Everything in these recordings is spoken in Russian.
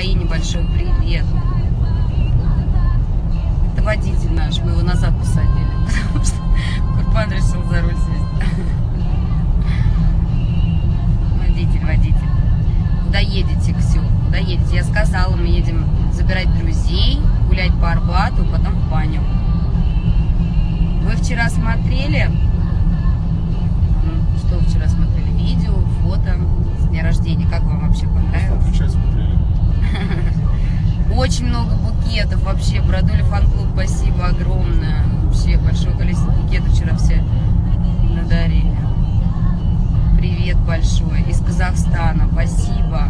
Украине большой привет. Это водитель наш, мы его назад посадили, потому что Курбан решил за руль сесть. Водитель. Куда едете, Ксю? Куда едете? Я сказала, мы едем забирать друзей, гулять по Арбату, потом в баню. Вы вчера смотрели? Что вчера смотрели? Видео, фото с дня рождения. Как вам вообще понравилось? Очень много букетов вообще. Продули фан-клуб, спасибо огромное. Вообще большое количество букетов вчера все надарили. Привет большой. Из Казахстана. Спасибо.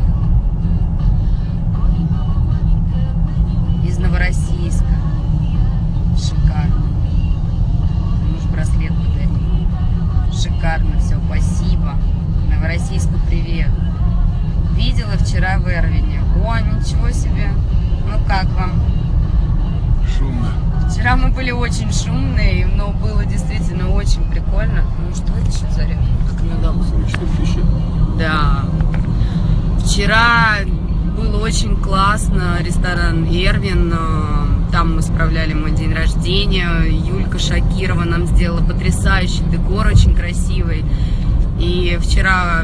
Из Новороссийска. Шикарно. Муж браслет подарил. Шикарно все. Спасибо. Новороссийску привет. Видела вчера в Эрвине. О, ничего себе. Ну как вам? Шумно. Вчера мы были очень шумные, но было действительно очень прикольно. Ну что это еще за ряд? Как надо? 44 тысячи. Да. Вчера было очень классно. Ресторан Эрвин. Там мы справляли мой день рождения. Юлька Шакирова нам сделала потрясающий декор, очень красивый. И вчера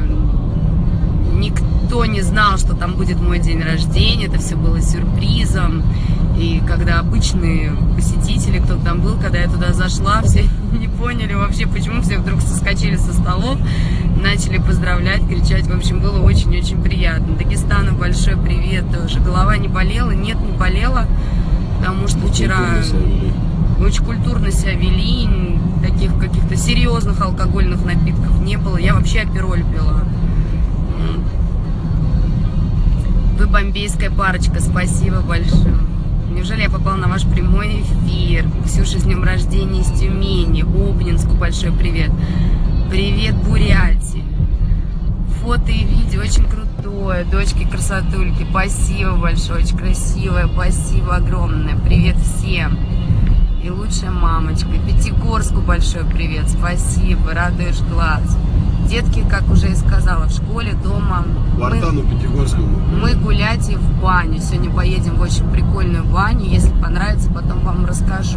никто не знал, что там будет мой день рождения. Это все было сюрпризом. И когда обычные посетители, кто там был, когда я туда зашла, все не поняли вообще, почему все вдруг соскочили со столов, начали поздравлять, кричать. В общем, было очень-очень приятно. Дагестану большой привет тоже. Голова не болела? Нет, не болела, потому что вчера очень культурно себя вели, таких каких-то серьезных алкогольных напитков не было. Я вообще апероль пила. Вы бомбейская парочка, спасибо большое. Неужели я попала на ваш прямой эфир? Ксюша, с днем рождения из Тюмени. Обнинску большой привет. Привет, Бурятии. Фото и видео очень крутое. Дочки красотульки, спасибо большое, очень красивое. Спасибо огромное. Привет всем. И лучшая мамочка. Пятигорску большой привет. Спасибо, радуешь глаз. Детки, как уже и сказала, в школе, дома. Вартану Пятигорскому. Мы гулять и в баню. Сегодня поедем в очень прикольную баню. Если понравится, потом вам расскажу.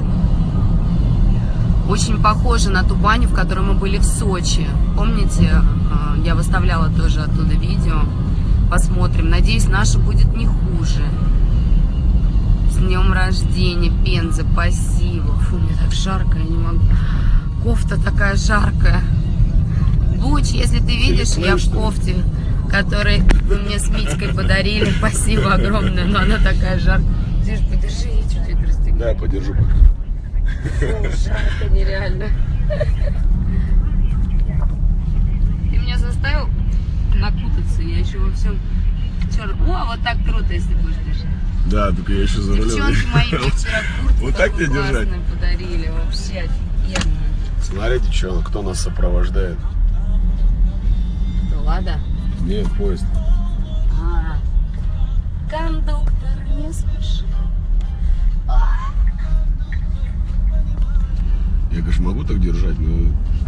Очень похоже на ту баню, в которой мы были в Сочи. Помните, я выставляла тоже оттуда видео. Посмотрим. Надеюсь, наша будет не хуже. С днем рождения, Пенза, спасибо. Фу, мне так жарко, я не могу. Кофта такая жаркая. Буч, если ты видишь, я в кофте, которую вы мне с Митькой подарили. Спасибо огромное, но она такая жаркая. Подержи, я чуть-чуть расстегну. Да, подержу пока. Фу, жарко нереально. Ты меня заставил накутаться, я еще во всем черном. О, вот так круто, если будешь держать. Да, только я еще за рулем. Девчонки мои мне вчера куртку вот так тебе держать подарили, вообще офигенно. Смотрите, что, кто нас сопровождает. Лада? Нет, поезд. Кондуктор, не спеши. Я, конечно, могу так держать, но...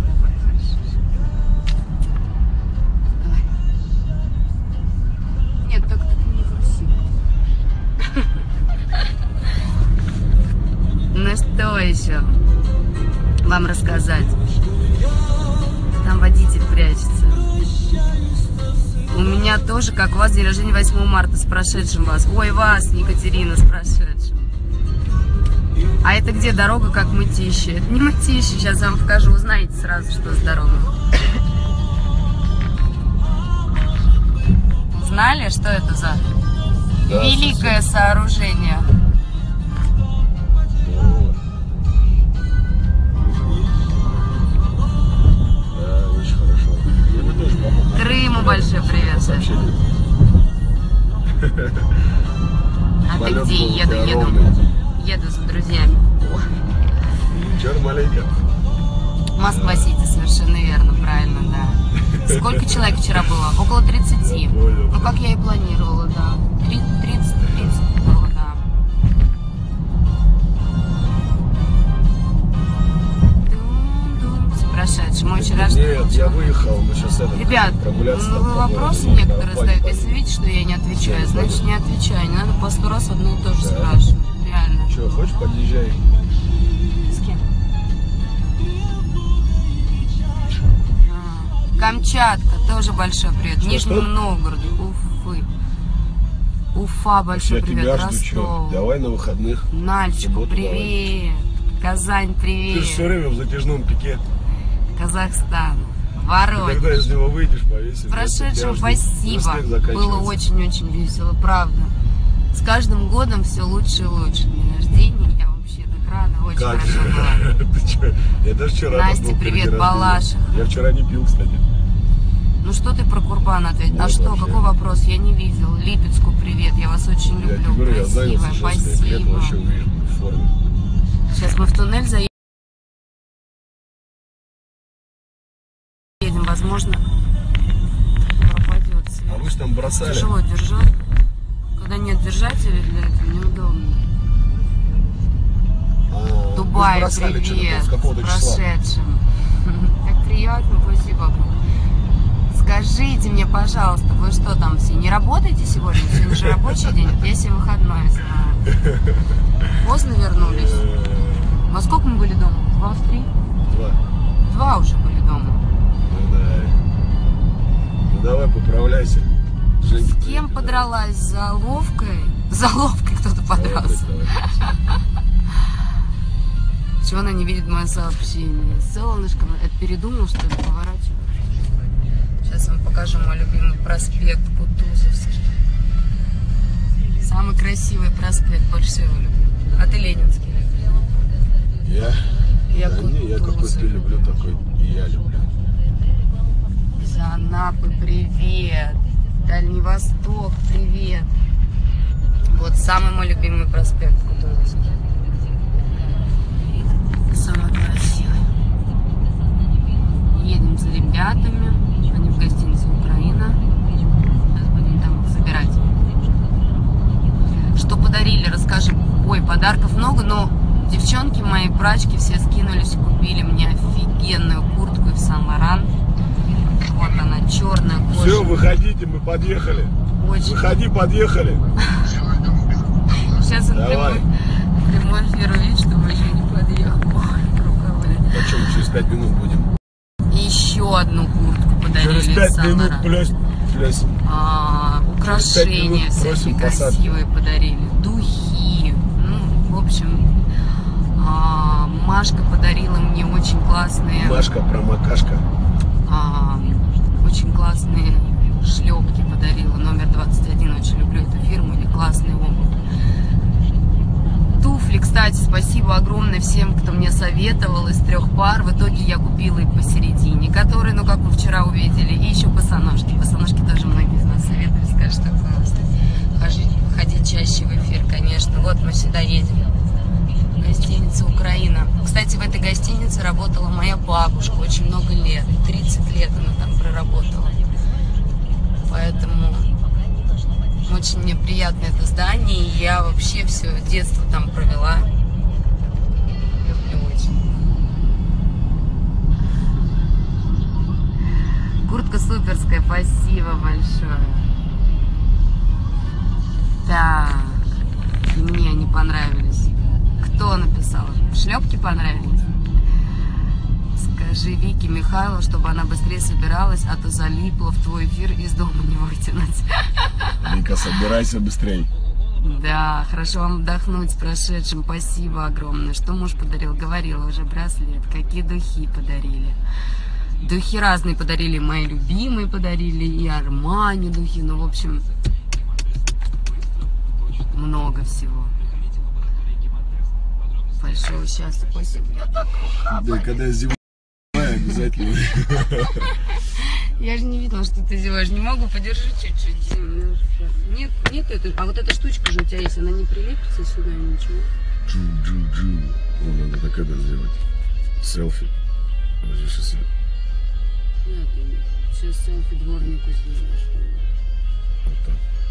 Давай. Нет, так не груси. Ну что еще вам рассказать? Там водитель прячется. У меня тоже, как у вас, день рождения 8 марта, с прошедшим вас. Ой, вас, Екатерина, с прошедшим. А это где дорога, как Мытищи? Это не Мытищи, сейчас вам покажу, узнаете сразу, что с дорогой. Знали, что это за великое сооружение? Крыму большой привет. А ты где? Еду с друзьями. Чёр маленько. Москва-Сити, совершенно верно, правильно, да. Сколько человек вчера было? Около 30. Ну, как я и планировала, да. 30 было, да. С прошедшим. Мы вчерашний Нет, получили. я выехал, мы сейчас Ребят, прогуляться. ну, вы вопросы некоторые задают. Если видите, что я не отвечаю, значит не отвечаю. Не надо по 100 раз одно и то же спрашивать. Реально. Че, хочешь, подъезжай? С кем? Камчатка, тоже большой привет. Нижнему Новгороду, Уфы. Уфа, большой Я привет. тебя жду, что? Ростов. Давай на выходных. Нальчику, Субботу привет. Казань, Ты же все привет. время в затяжном пике. Казахстан. Ты Воронеж. когда из него выйдешь, повесишь. Прошедшим спасибо. Было очень-очень весело, правда. С каждым годом все лучше и лучше. День рождения, я вообще так рада, очень Как? хорошо была. Ты чё? Я даже вчера Настя, был перед привет, день рождения. Балашиха. Я вчера не пил, кстати. Ну что ты про Курбан ответил? Нет, А что, вообще. какой вопрос? Я не видел. Липецку привет, я вас очень Я тебе люблю. говорю, я Красивая, занялся, сейчас я приеду, спасибо. вообще увижу в форме. Сейчас мы в туннель заедем, возможно, пропадет свет. А вы же там бросали. Тяжело держать. Когда нет держателя для этого, неудобно. Дубай, вы же бросали что-то привет, там с какого-то с числа. прошедшим. Так приятно, спасибо. Скажите мне, пожалуйста, вы что там все не работаете сегодня? Сегодня же рабочий день, вот я себе выходной взяла. Поздно вернулись? Во сколько мы были дома? 2 в 3? 2. 2 уже были дома. Ну да. Ну давай, поправляйся. Женька, С кем привет, подралась? За Ловкой? За Ловкой кто-то давай. подрался. Давай. Чего она не видит мое сообщение? Солнышко, это передумал, что ли, поворачивать? Сейчас вам покажу мой любимый проспект Кутузовский. Самый красивый проспект, больше всего люблю. А ты Ленинский? Я не, я какой ты Кутузов. люблю, такой и я люблю. Из Анапы привет. Дальний Восток привет. Вот самый мой любимый проспект Кутузовский. Самый красивый. Едем за ребятами. Они в гостинице Украина. Сейчас будем там их забирать. Что подарили, расскажем. Ой, подарков много, но девчонки мои, прачки, все скинулись, купили мне офигенную куртку в Сан-Лоран. Вот она, черная кожа. Все, выходите, мы подъехали. Очень. Выходи, подъехали. Сейчас он Давай. прямой эфир увидит, чтобы еще не подъехал. Ой, рука болит. А что, мы через 5 минут будем? И еще одну куртку подарили Через из 5 минут Сан-Лоран. плюс. Украшения минут всякие просим посадки. красивые подарили. Духи. Ну, в общем, Машка подарила мне очень классные, Машка, промокашка. очень классные шлепки подарила. Номер 21. Очень люблю эту фирму. И классный обувь. Туфли, кстати, спасибо огромное всем, кто мне советовал из 3 пар. В итоге я купила и посередине, которые, ну, как вы вчера увидели, и еще босоножки. Босоножки тоже многие из нас советовали, скажут, что классно. Ходить чаще в эфир, конечно. Вот мы сюда едем. Гостиница Украина. Кстати, в этой гостинице работала моя бабушка очень много лет. 30 лет она там проработала. Поэтому очень мне приятно это здание. И я вообще все детство там провела. Люблю очень. Куртка суперская. Спасибо большое. Так. И мне они понравились. Кто написал? Шлепки понравились? Скажи Вике Михайлову, чтобы она быстрее собиралась, а то залипла в твой эфир, из дома не вытянуть. Вика, собирайся быстрей. Да, хорошо вам отдохнуть с прошедшим. Спасибо огромное. Что муж подарил? Говорила уже, браслет. Какие духи подарили? Духи разные подарили. Мои любимые подарили. И Армани духи. Ну, в общем, много всего. Большого счастья. Спасибо. Да, когда я зеваю, обязательно. Я же не видела, что ты зеваешь. Не могу, подержи чуть-чуть. Нет, это. А вот эта штучка же у тебя есть, она не прилепится сюда, ничего. Джу-джу-джу. О, надо так это сделать. Селфи. Подожди, сейчас я... Нет, сейчас селфи дворнику сделаешь. Вот так.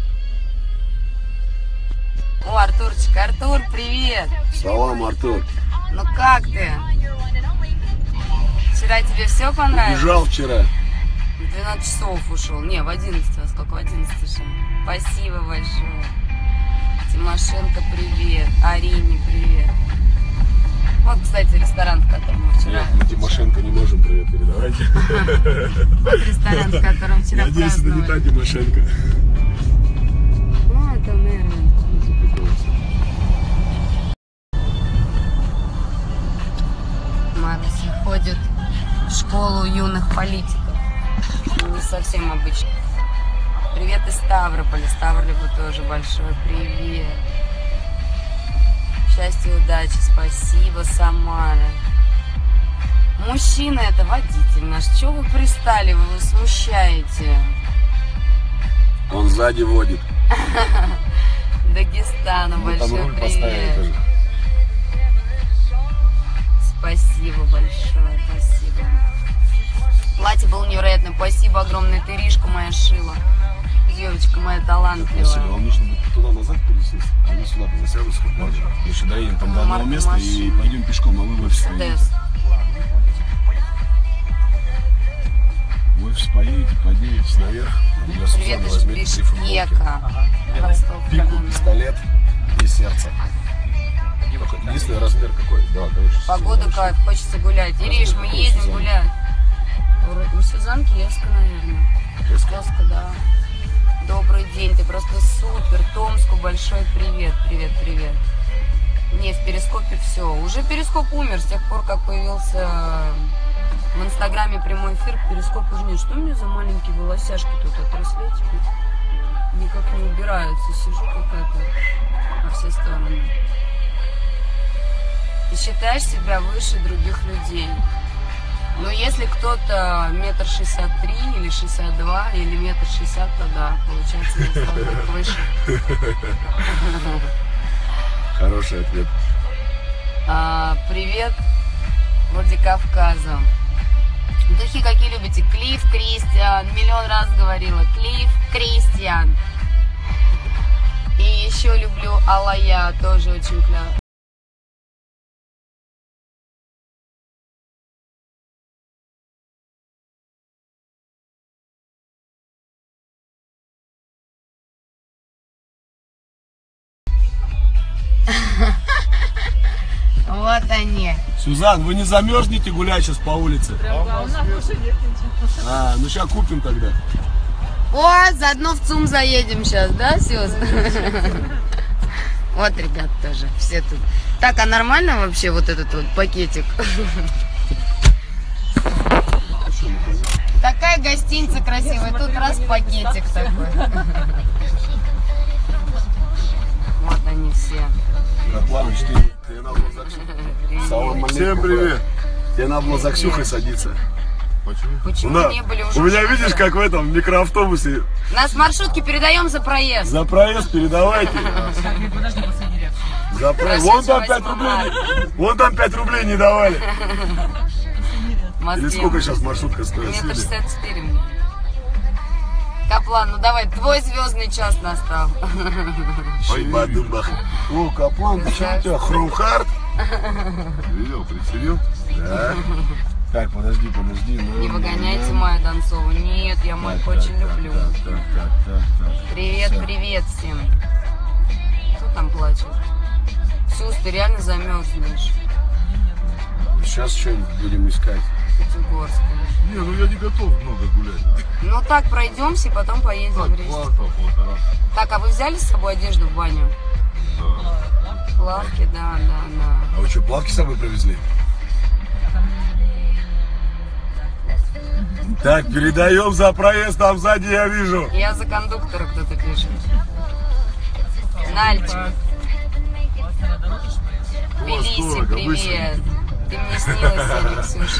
О, Артурчик, Артур, привет! Салам, Артур. Ну как ты? Вчера тебе все понравилось? Бежал вчера. В 12 часов ушел. Не, в 11. А сколько? В 11 шел. Спасибо большое. Тимошенко, привет. Арине, привет. Вот, кстати, ресторан, в котором мы вчера... Нет, мы Тимошенко не можем привет передавать. Вот ресторан, в котором вчера Надеюсь, это не та праздновали. Тимошенко. Ну, это, наверное... Маруся ходит в школу юных политиков. Не совсем обычно. Привет из Ставрополя. Ставрополю тоже большой привет. Счастья, удачи, спасибо, Самара. Мужчина это водитель наш. Чего вы пристали? Вы его смущаете. Он сзади водит. Дагестана, Ну, там большой руль поставили привет. тоже. Спасибо большое, спасибо. Платье было невероятное. Спасибо огромное. Ты Ришка моя шила. Девочка моя Спасибо. талантливая. Вам нужно будет туда-назад пересесть, а не сюда, по Засядовскому плачу. Мы еще доедем там до одного Марк места и пойдем пешком, а вы в офис поедете. Дес. В офис поедете, подниметесь наверх. Для Привет Сузаны из возьмите 3 футболки. Бишкека. Пику, пистолет и сердце. Только единственный размер какой? Да, короче. Погода большой. кайф, хочется гулять. Ириш, мы Какой едем Сюзанна? гулять. У Сюзанки Еска, наверное. Еска, да. Добрый день, ты просто супер. Томску большой привет, привет, привет. Не, в Перископе все. Уже Перископ умер с тех пор, как появился в Инстаграме прямой эфир. Перископ уже нет. Что у меня за маленькие волосяшки тут отросли теперь? Никак не убираются. Сижу какая-то во все стороны. Ты считаешь себя выше других людей. Но если кто-то 1,63 м или 62 или 1,60 м, то да, получается, я стала выше. Хороший ответ. Привет, Владикавказа. Духи какие любите? Клифф, Кристиан. Миллион раз говорила. Клифф, Кристиан. И еще люблю Алая, тоже очень клево. Вот они. Сюзан, вы не замерзнете гулять сейчас по улице? Ну сейчас купим тогда. О, заодно в ЦУМ заедем сейчас, да, Сюз? Вот, ребят, тоже все тут. Так, а нормально вообще вот этот вот пакетик? Такая гостиница красивая, тут раз пакетик такой. Вот они все. Ратланыч, ты надо было за Ксюхой. Салам алейкум. Всем привет. Тебе надо было за Ксюхой садиться. Почему? Почему Да. не были уже? У меня, видишь, как в этом микроавтобусе. Нас в маршрутке передаем за проезд. За проезд передавайте. За проезд. Вон там 5 рублей. Вон там 5 рублей не давали. В Москве. Или сколько сейчас маршрутка стоит? 1,64 м. Каплан, ну давай, твой звездный час настал. Шиба-думбах. О, Каплан, ты что у тебя? Хрумхард? Видел, прицелил? Да. Так, подожди. Не выгоняйте Майю Донцову. Нет, я Майку очень люблю. Так. Привет, Всё. привет всем. Кто там плачет? Сюз, ты реально замерзнешь. Сейчас что-нибудь будем искать. Пятигорская. Не, ну я не готов много гулять. Ну так, пройдемся и потом поедем в Так, Речь. плата, полтора. Так, а вы взяли с собой одежду в баню? Да. Плавки, да. А вы что, плавки с собой привезли? Так, передаем за проезд, там сзади я вижу. Я за кондуктора, кто-то пишет. Нальчик. Тбилиси, дорого, привет. Ты мне снилась сегодня, Ксюша.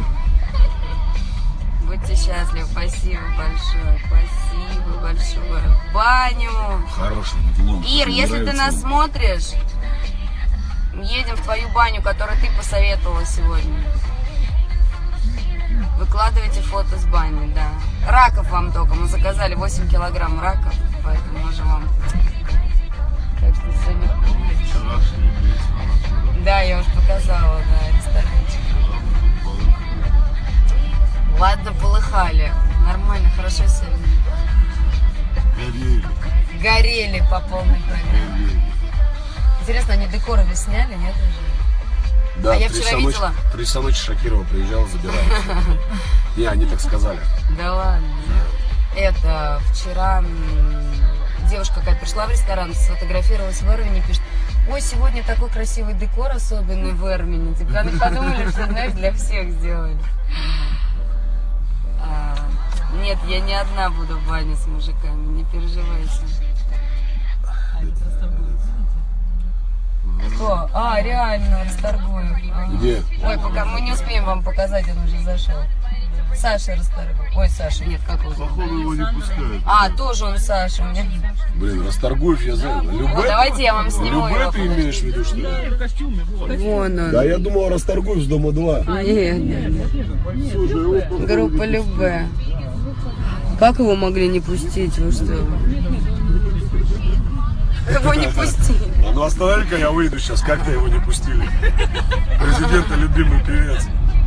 Будьте счастливы, спасибо большое, спасибо большое. В баню. Хороший, лом. Ир, если ты нас смотришь, едем в твою баню, которую ты посоветовала сегодня. Выкладывайте фото с бани, да. Раков вам только, мы заказали 8 килограмм раков, поэтому можем вам... Так что сегодня... Вчерашний вечер. Да, я уже показала, да, ресторанчик. Успели по полной программе. Интересно, они декоры весь сняли, нет? Да, А я в 3 вчера часа ночи- видела. в 3 часа ночи Шакирова приезжала, забирала. Не, они так сказали. Да ладно. Это вчера девушка какая пришла в ресторан, сфотографировалась в Эрмине, пишет: ой, сегодня такой красивый декор особенный в Эрмине. Типа, они подумали, что, знаешь, для всех сделали. Нет, я не одна буду в бане с мужиками, не переживайте. Кто? А, реально, Расторгуев. Где? Ой, пока мы не успеем вам показать, он уже зашел. Саша Расторгуев. Ой, Саша, нет, как его зовут? Походу его не пускают. А, тоже он Саша. У меня... Блин, Расторгуев я знаю. Вот, Любэ? давайте я вам сниму Любэ его. ты имеешь в виду, что ли? Вон он. Да я думал, Расторгуев с Дома 2. Нет. Группа Любэ. Как его могли не пустить? Вы что? Его не пустили. А ну останови-ка, я выйду сейчас. Как-то его не пустили. Президента любимый певец.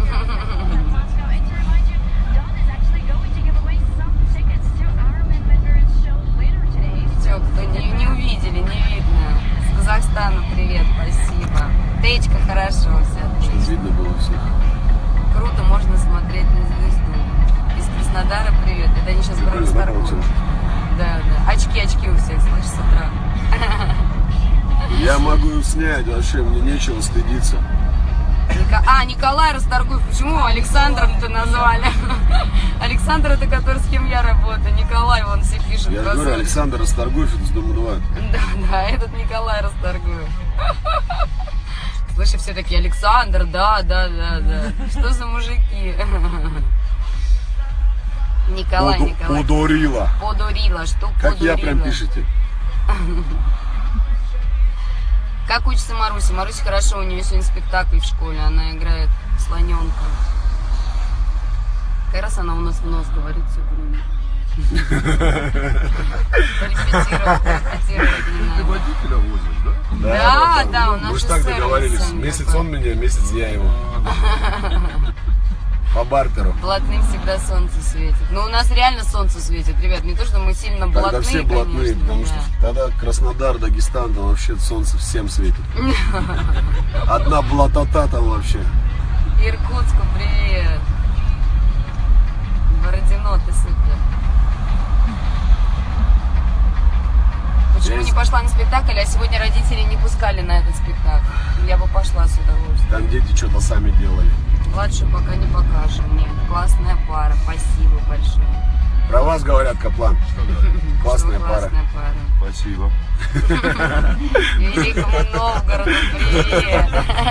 Все, кто не увидели, не видно. С Казахстана привет, спасибо. Течка, хорошо все. Чтобы видно было всех. Круто, можно смотреть на звезду. Из Краснодара привет. Это они сейчас про Прикольно, да, Расторгуев. получилось? Да, да. Очки у всех, слышишь, с утра. Я могу снять, вообще мне нечего стыдиться. Николай Расторгуев. Почему Александром-то назвали? Александр это который, с кем я работаю. Николай, вон все пишут. Я же говорю, Александр Расторгуев, это с Дома 2. Да, этот Николай Расторгуев. Слышь, все такие: Александр, да. Что за мужики? Николай. Подурила. Подурила, что Как подурила? я прям пишете. Как учится Маруся? Маруся хорошо, у нее сегодня спектакль в школе, она играет слоненка. Как раз она у нас в нос говорит все время. Порепетировать не Ты надо. водителя возишь, да? Да, у нас Мы же же так сервис договорились. сами Месяц такой. он меня, месяц я его. По бартеру. Блатным всегда солнце светит. Ну, у нас реально солнце светит, ребят. Не то, что мы сильно Когда блатные, все блатные, конечно, потому что да. тогда Краснодар, Дагестан, там вообще солнце всем светит. Одна блатота там вообще. Иркутску привет. Бородино, ты супер. Почему Есть. не пошла на спектакль, а сегодня родители не пускали на этот спектакль? Я бы пошла с удовольствием. Там дети что-то сами делали. Младшую пока не покажем. Нет, классная пара. Спасибо большое. Про вас говорят, Каплан. Классная Что пара. классная пара. Спасибо. Великому Новгороду привет.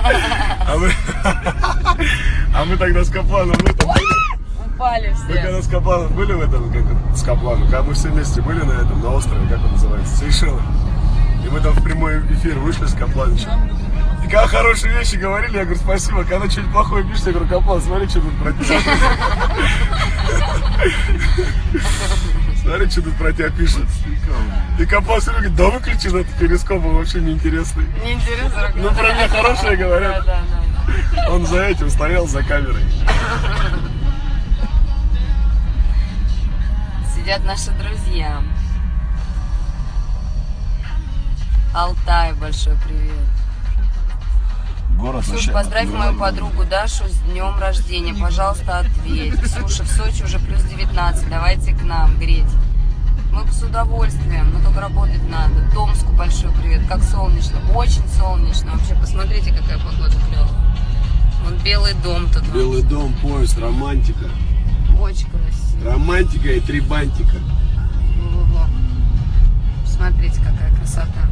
А мы тогда с Капланом в этом... Упали Мы все. когда с Капланом были в этом, как с Капланом, когда мы все вместе были на этом, на острове, как он называется, Сейшелы. И мы там в прямой эфир вышли с Капланычем. И когда хорошие вещи говорили, я говорю, спасибо. Когда что-нибудь плохое пишешь, я говорю, Каплан, смотри, что тут про тебя. Смотри, что тут про тебя пишут. И Каплан все время говорит, да выключи этот перископ, он вообще неинтересный. Неинтересно. Ну, про меня хорошие говорят. Да. Он за этим стоял, за камерой. Сидят наши друзья. Алтай, большой привет. Город Ксюша, поздравь мою подругу Дашу с днем рождения. Пожалуйста, ответь. Ксюша, в Сочи уже плюс 19. Давайте к нам греть. Мы с удовольствием, но только работать надо. Томску большой привет. Как солнечно. Очень солнечно. Вообще, посмотрите, какая погода клевая. Вон Белый дом тут. Белый дом, поезд, романтика. Очень красиво. Романтика и три бантика. Во-во-во. Смотрите, какая красота.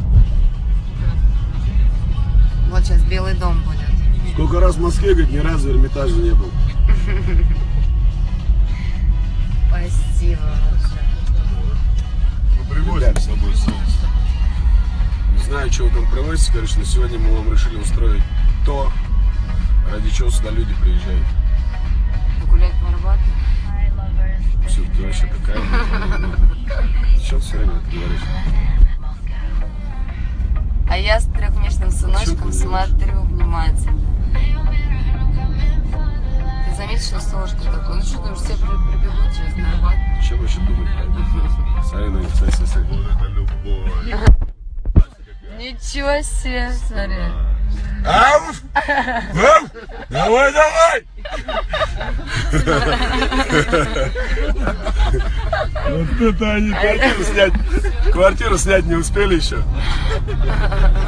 Вот сейчас Белый дом будет. Сколько раз в Москве, говорит, ни разу в Эрмитаже не был. Спасибо. Мы привозим с собой солнце. Не знаю, что вы там привозите, конечно, сегодня мы вам решили устроить то, ради чего сюда люди приезжают. Гулять по Арбату. Все, ты вообще какая? Что все время это говоришь? А я с трехмесячным сыночком смотрю внимательно. Ты вечно с ложкой такой. Ну что там, все прибегут сейчас на Арбат. Чем вообще думать? Смотри на них, смотри. Вот это любовь. Ничего себе, смотри. Ауф! Ауф! Давай, давай! Вот это они квартиру снять не успели еще.